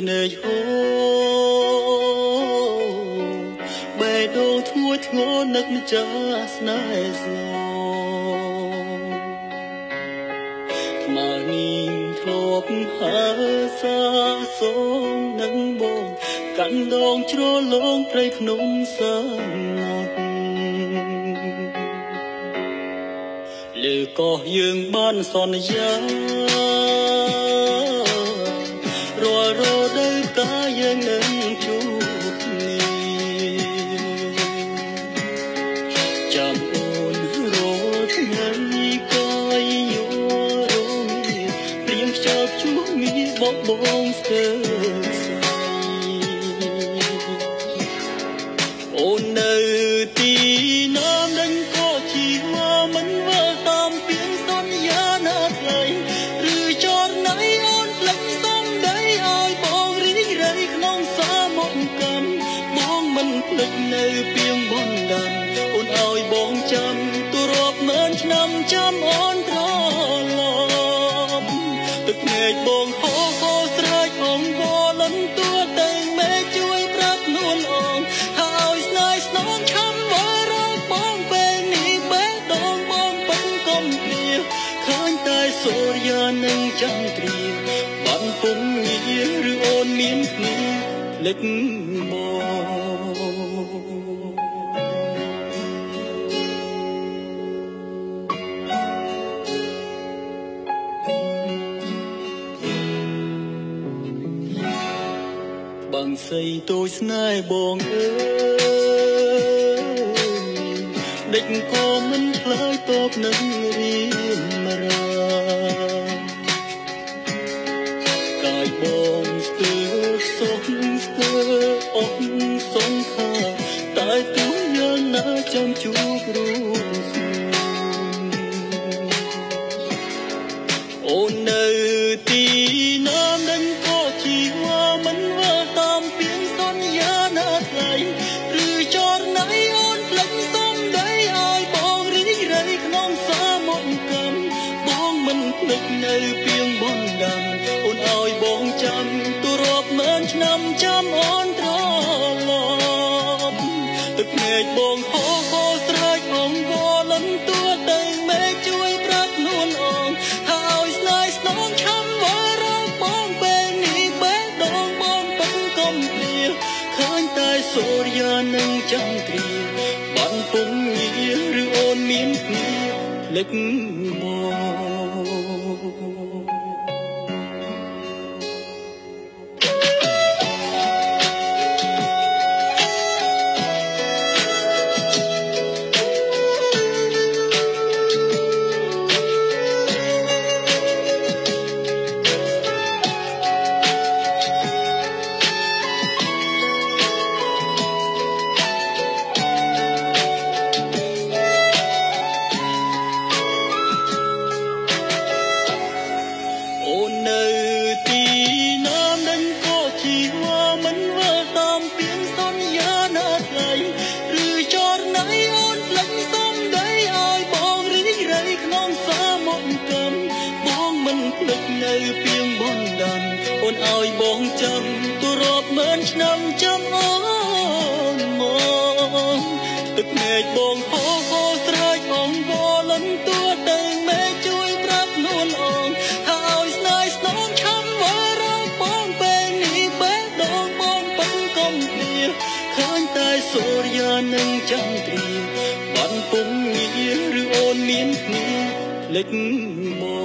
ភ្នែកហូបេះដូងធ្ងន់ធ្ងរនឹកម្ចាស់ស្នេហ៍ស្លមកនេះធ្លាប់ហើសាសូមនឹងបងកាន់ដងជ្រលងព្រៃភ្នំសាមុទ្រលើកោះយើងបានសន្យារាល់រដូវកាលយើងនឹងជួបគ្នាចាំអូនរត់ថ្ងៃកាយយោរងព្រៀងខ្យល់ជួបមីបងបងស្ទើរស្័យអូននៅទីណានឹងក៏ជីវ៉ាមិនវិលតាមពីសន្យាណាថ្លៃឬចរណៃអូនផ្លេចសំដីឲ្យបងរីករាយក្នុងសាមុខកម្មបងមិនភ្លេចនៅពីងបណ្ដាំអូនឲ្យបងចាំទូរាប់ម៉ឺនឆ្នាំចាំអូនត្រឡប់ទឹកភ្នែកបងហូរហូរស្រែកអងវល់លន់ទួតែមេជួយប្រាប់ខ្លួនអងហើយស្នេហ៍ស្នងខំវល់រកបងពេលនេះបេះដូងបងពេញកំព្រាឃើញតែសូរយានឹងចាំត្រៀបានពុំងារឬអូនមានគ្នាភ្លេចបងស័យទូស្នេហ៍បងអើយដេចក៏មិនខ្លាយតបនឹងរៀមរាកាយបងស្ទើរសុខស្ទើរអស់សង្ខារតែទូយ៉ាងណាចាំជួបរូបស្នេហ៍អូននៅទីណានឹងក៏ជីវ៉ាមិនវិលតាមពីសន្យាណាថ្លៃឬចរណៃអូនផ្លេចសំដីឲ្យបងរីករាយក្នុងសាមុខកម្មបងមិនភ្លេចនៅពីងបណ្ដាំអូនឲ្យបងចាំទូរាប់ម៉ឺនឆ្នាំចាំអូនត្រឡប់ទឹកភ្នែកបងហូរហូរស្រែកអងវល់លន់ទួតែមេជួយប្រាប់ខ្លួនអងហើយស្នេហ៍ស្នងខំវល់រកបងពេលនេះបេះដូងបងពេញកំព្រាឃើញតែសូរយានឹងចាំត្រៀបានពុំងារឬអូនមានគ្នាភ្លេចមកនៅពីងបណ្ដាំអូនឲ្យបងចាំទូរាប់ម៉ឺនឆ្នាំចាំអូនមកទឹកភ្នែកបងហូរហូរស្រែកអងវល់លន់ទួតែមេជួយប្រាប់ខ្លួនអងហើយស្នេហ៍ស្នងខំវល់រកបងពេលនេះបេះដូងបងពេញកំព្រាឃើញតែសូរយានឹងចាំត្រៀបានពុំងារឬអូនមានគ្នាភ្លេចមក